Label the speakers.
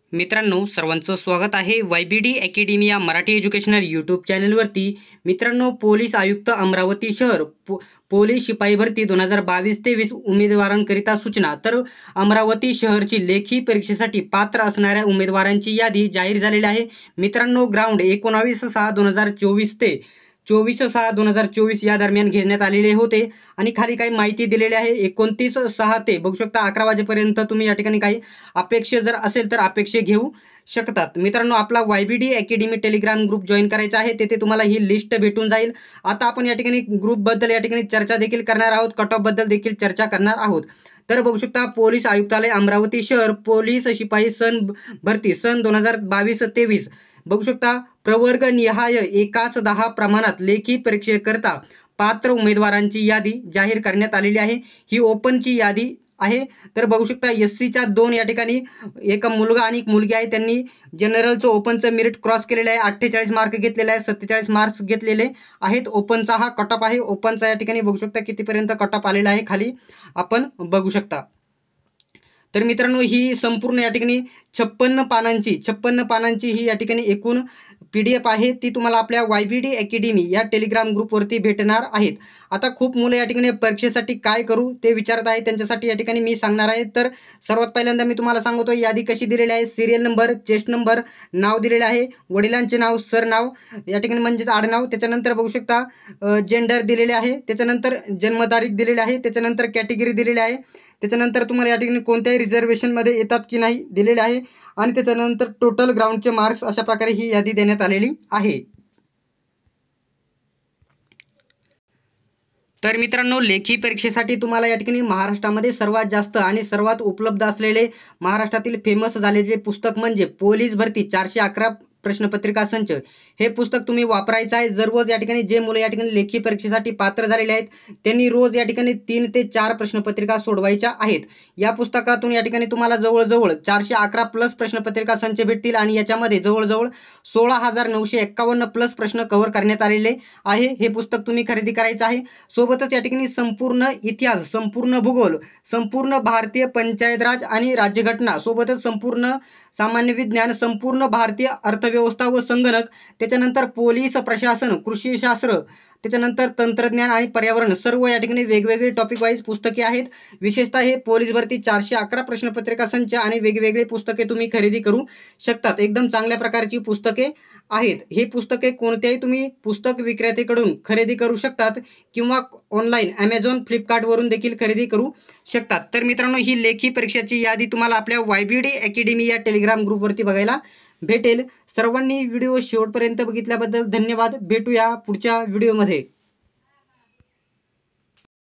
Speaker 1: मित्रांनो, सर्वांचं स्वागत आहे YBD अकॅडमी या मराठी एज्युकेशनल यूट्यूब चॅनलवरती। मित्रांनो, पोलीस आयुक्त अमरावती शहर पोलीस शिपाई भरती 2022-23 उमेदवारांकरिता सूचना। तर अमरावती शहरची लेखी परीक्षेसाठी पात्र असणाऱ्या उमेदवारांची यादी जाहीर झालेली आहे। मित्रांनो, ग्राउंड 19/6/2024 ते 24/6/2024 या दरम्यान घेण्यात आलेले होते आणि खाली काही माहिती दिलेली आहे। 29/6 ते बघू शकता 11 वाजेपर्यंत तुम्ही या ठिकाणी काही अपेक्षा जर असेल तर अपेक्षा घेऊ शकतात। मित्रांनो, आपला YBD academy Telegram group join करायचा आहे, तेथे तुम्हाला ही लिस्ट भेटून जाईल। आता आपण या ठिकाणी ग्रुपबद्दल या ठिकाणी चर्चा देखील करणार आहोत, कट ऑफ बद्दल देखील चर्चा करणार आहोत। तर बघू शकता, पोलीस आयुक्तालय अमरावती शहर पोलीस शिपाई भरती सन 2022-23 बघू शकता, प्रवर्ग निहाय 1/10 प्रमाणात लेखी परीक्षेकरता पात्र उमेदवारांची यादी जाहीर करण्यात आलेली आहे। ही ओपनची यादी आहे। तर बघू शकता, SCच्या 2 या ठिकाणी एक मुलगा आणि एक मुलगी आहे, त्यांनी जनरलचं ओपनचं मेरिट क्रॉस केलेलं आहे। 48 मार्क घेतलेले आहे, 47 मार्क्स घेतलेले आहेत। ओपनचा हा कट ऑफ आहे। ओपनचा या ठिकाणी बघू शकता कितीपर्यंत कट ऑफ आलेला आहे, खाली आपण बघू शकता। तर मित्रांनो, ही संपूर्ण या ठिकाणी 56 पानांची ही या ठिकाणी एकूण PDF आहे, ती तुम्हाला आपल्या YBD अकॅडमी या टेलिग्राम ग्रुपवरती भेटणार आहेत। आता खूप मुलं या ठिकाणी परीक्षेसाठी काय करू ते विचारत आहेत, त्यांच्यासाठी या ठिकाणी मी सांगणार आहे। तर सर्वात पहिल्यांदा मी तुम्हाला सांगतो यादी कशी दिलेली आहे। सिरियल नंबर, चेस्ट नंबर, नाव दिलेले आहे, वडिलांचे नाव, सरनाव या ठिकाणी म्हणजेच आडनाव, त्याच्यानंतर बघू शकता जेंडर दिलेले आहे, त्याच्यानंतर जन्मतारीख दिलेली आहे, त्याच्यानंतर कॅटेगरी दिलेली आहे, त्याच्यानंतर तुम्हाला या ठिकाणी कोणत्याही रिझर्वेशनमध्ये येतात की नाही दिलेले आहे, आणि त्याच्यानंतर टोटल ग्राउंडचे मार्क्स, अशा प्रकारे ही यादी देण्यात आलेली आहे। तर मित्रांनो, लेखी परीक्षेसाठी तुम्हाला या ठिकाणी महाराष्ट्रामध्ये सर्वात जास्त आणि सर्वात उपलब्ध असलेले महाराष्ट्रातील फेमस झालेले पुस्तक म्हणजे पोलीस भरती 411 प्रश्नपत्रिका संच, हे पुस्तक तुम्ही वापरायचं आहे। रोज या ठिकाणी जे मुलं या ठिकाणी लेखी परीक्षेसाठी पात्र झालेले आहेत, त्यांनी रोज या ठिकाणी 3 ते 4 प्रश्नपत्रिका सोडवायच्या आहेत। या पुस्तकातून या ठिकाणी तुम्हाला जवळजवळ 411 प्लस प्रश्नपत्रिका संच भेटतील आणि याच्यामध्ये जवळजवळ 16,951 प्लस प्रश्न कव्हर करण्यात आलेले आहे। हे पुस्तक तुम्ही खरेदी करायचं आहे। सोबतच या ठिकाणी संपूर्ण इतिहास, संपूर्ण भूगोल, संपूर्ण भारतीय पंचायत राज आणि राज्यघटना, सोबतच संपूर्ण सामान्य विज्ञान, संपूर्ण भारतीय अर्थव्यवस्था व संगणक, त्याच्यानंतर पोलीस प्रशासन, कृषीशास्त्र, त्याच्यानंतर तंत्रज्ञान आणि पर्यावरण, सर्व या ठिकाणी वेगवेगळे टॉपिक वाईज पुस्तके आहेत। विशेषतः हे पोलीस भरती 411 प्रश्नपत्रिका संच आणि वेगवेगळे पुस्तके तुम्ही खरेदी करू शकतात। एकदम चांगल्या प्रकारची पुस्तके आहेत। हे पुस्तके कोणत्याही तुम्ही पुस्तक विक्रेत्याकडून खरेदी करू शकतात किंवा ऑनलाईन Amazon, फ्लिपकार्टवरून देखील खरेदी करू शकतात। तर मित्रांनो, ही लेखी परीक्षेची यादी तुम्हाला आपल्या YBD अकॅडमी या टेलिग्राम ग्रुपवरती बघायला भेटेल। सर्वांनी व्हिडिओ शेवटपर्यंत बघितल्याबद्दल धन्यवाद। भेटूया पुढच्या व्हिडिओमध्ये।